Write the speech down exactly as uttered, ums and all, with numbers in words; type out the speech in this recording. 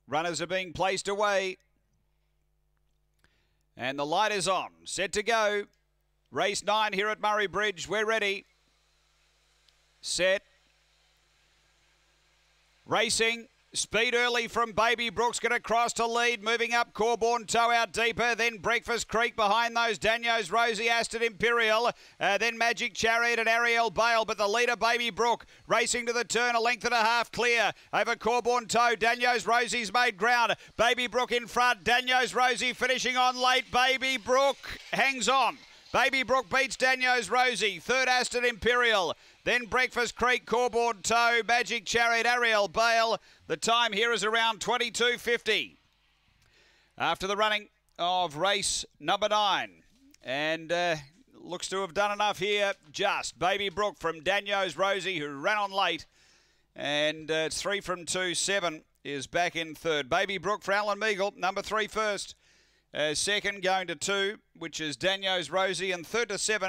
Runners are being placed away. And the light is on. Set to go. Race nine here at Murray Bridge. We're ready. Set. Racing. Speed early from Baby Brooks, going to cross to lead. Moving up, Corborn Toe out deeper. Then Breakfast Creek behind those. Daniels, Rosie, Aston Imperial. Uh, then Magic Chariot and Ariel Bale. But the leader, Baby Brook, racing to the turn. A length and a half clear over Corborn Toe. Daniels, Rosie's made ground. Baby Brook in front. Daniels, Rosie finishing on late. Baby Brook hangs on. Baby Brook beats Daniels, Rosie. Third, Aston Imperial. Then Breakfast Creek, Corborn Toe, Magic Chariot, Ariel Bale. The time here is around twenty-two fifty. After the running of race number nine. And uh, looks to have done enough here. Just Baby Brook from Daniels, Rosie, who ran on late. And uh, it's three from two. Seven is back in third. Baby Brook for Alan Meagle, number three first. Uh, second going to two, which is Daniels, Rosie, and third to seven.